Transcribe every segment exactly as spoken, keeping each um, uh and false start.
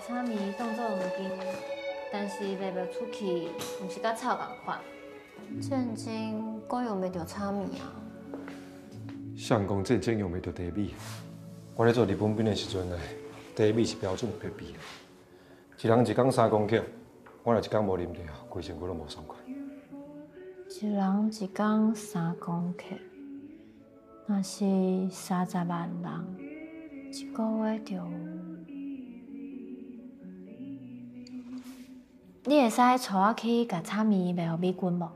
炒面当做黄金，但是卖不出去，毋是甲草共款。战争果用袂着炒面啊？ 相公战争用袂着茶米。我咧做日本兵的时阵呢，茶米是标准配比。一人一工三公克，我若一工无啉茶，规身躯拢无爽快。 一人一工三公克，若是三十万人，一个月就有。你会使带我去甲炒面卖互美军无？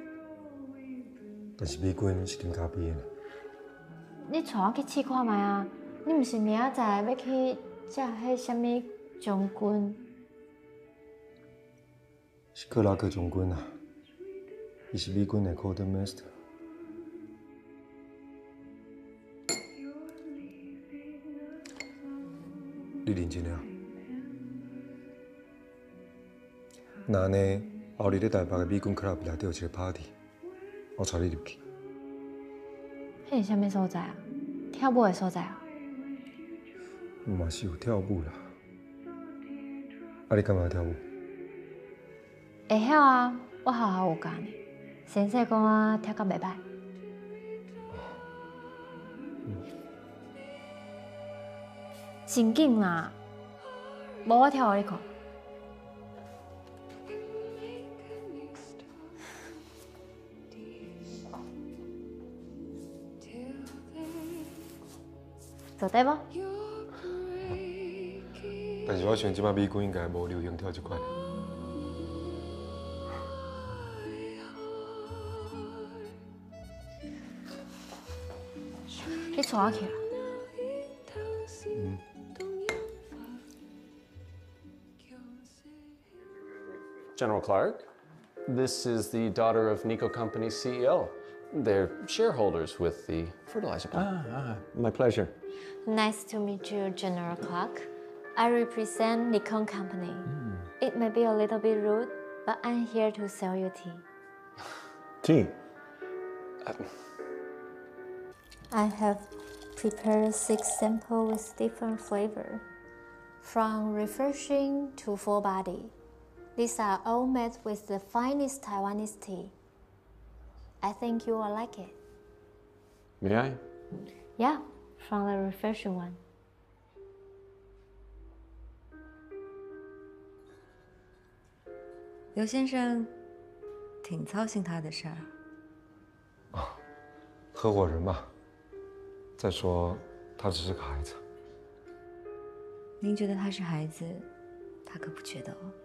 但是美军是金咖啡的呢。 你带我去试看卖啊！你毋是明仔载要去食迄什物将军？ 是克拉克将军啊，伊是美军的 Quartermaster。你认真了？那呢，后日咧台北的美军 club 内底有一个 party， 我带你入去。 迄是啥物所在啊？跳舞的所在啊？ 嘛是有跳舞啦。啊，你干嘛跳舞？ 会晓啊，我好好有教呢。先生讲我跳甲袂歹。真紧啦，无我跳互你看。做对无？ 但是我想即摆美军应该无流行跳即款。 你带我去啦。 嗯。 General Clark, this is the daughter of Nico Company's C E O. They're shareholders with the fertilizer plant. Ah, ah, my pleasure. Nice to meet you, General Clark. I represent Nikon Company. Mm. It may be a little bit rude, but I'm here to sell you tea. Tea? Uh, I have prepared six samples with different flavor, from refreshing to full body. These are all made with the finest Taiwanese tea. I think you will like it. May I? Yeah, from the refreshing one. 刘先生挺操心他的事儿。 啊，合伙人嘛。再说，他只是个孩子。 您觉得他是孩子，他可不觉得哦。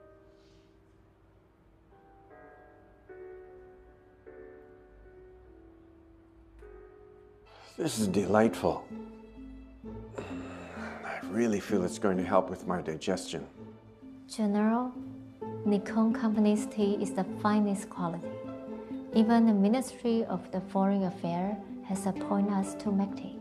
This is delightful. I really feel it's going to help with my digestion. General, Nikon Company's tea is the finest quality. Even the Ministry of the Foreign Affairs has appointed us to make tea.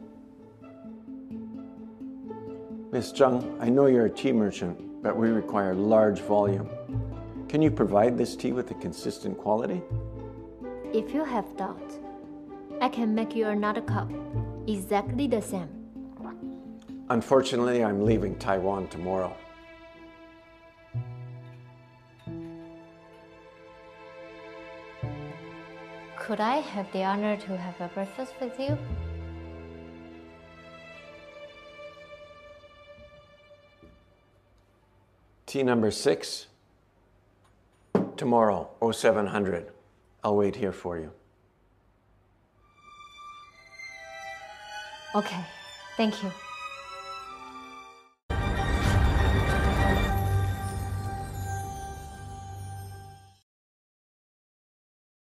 Miss Zhang, I know you're a tea merchant, but we require large volume. Can you provide this tea with a consistent quality? If you have doubt, I can make you another cup, exactly the same. Unfortunately, I'm leaving Taiwan tomorrow. Could I have the honor to have a breakfast with you? Tea number six. Tomorrow, oh seven hundred. I'll wait here for you. Okay, thank you.